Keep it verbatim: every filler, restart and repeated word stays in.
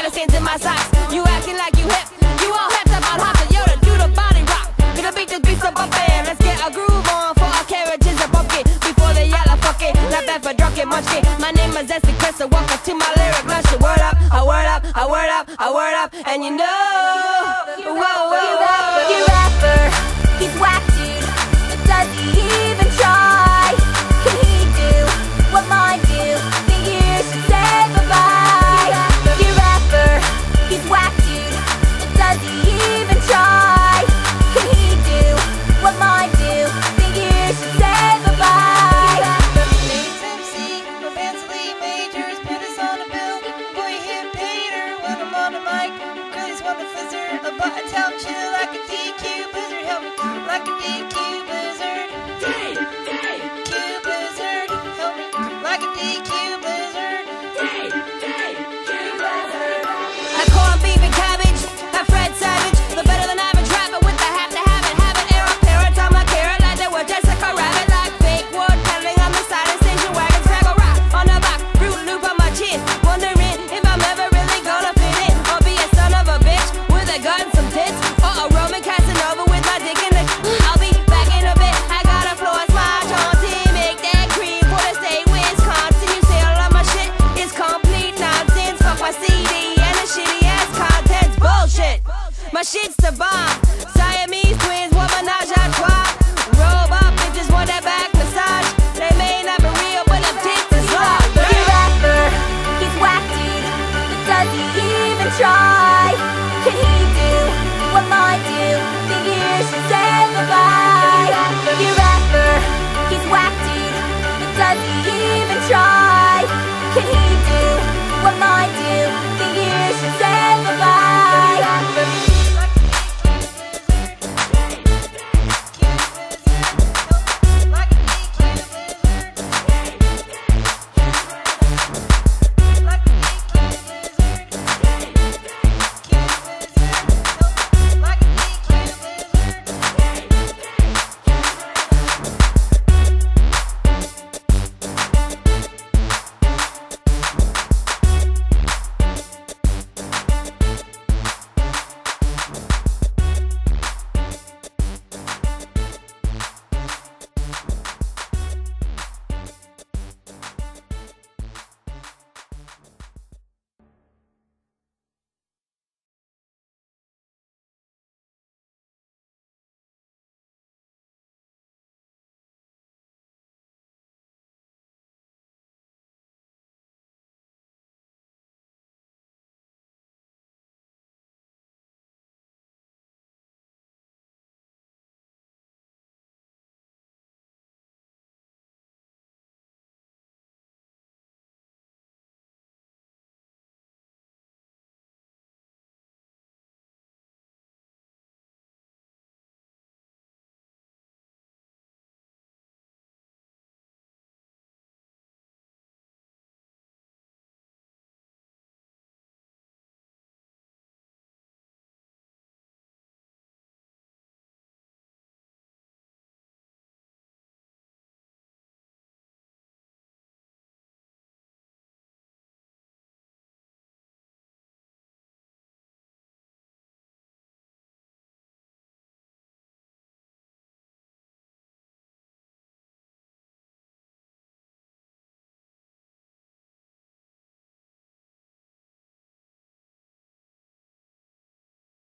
get the stains in my socks. You acting like you hip, you all hipped about hop and Yoda, do the body rock. Gonna beat this beat so bumpin', let's get a groove on for our carriages are bumpkin'. Before they yell, I fuck it, not bad for drunken munchkin. My name is Zesty Chris, so welcome to my lyric lunch. A word up, a word up, a word up, a word up, and you know, whoa, whoa, whoa. You rapper, he's whack, dude. Does he even try? Can he do what mine do? Think you should say bye-bye. You rapper, he's whack, dude. Does he even try? Can he do what mine do? Think you should say bye-bye. Name's M C, romancely majors, put us on a bill. Boy, hit Peter when I'm on the mic. Chris want the fizzer, a butt, I tell him chill like a D Q blizzard. Help me, like a D Q blizzard. D, D, Q blizzard. Help me, like a D Q blizzard. D, D, Q blizzard. I corn beef and cabbage, that Fred Savage, the better than average rapper with the have to have it, have it, air up, parrot on my carrot like they were Jessica Rabbit, like fake wood pedaling on the side of station wagons, grab a rock on the back, root loop on my chin, wondering if I'm ever really gonna fit in, or be a son of a bitch with a gun, some tits, or a Roman Casanova with my dick in the. I'll be back in a bit. I got a floor smile, Chauncey, make that cream for the state, Wisconsin. You say all of my shit is complete nonsense. Fuck my C D and the shitty ass contents, bullshit. My shit's the bomb. Siamese twins, what menage a trois. Robe up, bitches want that back massage. They may not be real, but them tits is long. You rapper, he's whack, dude. But does he even try?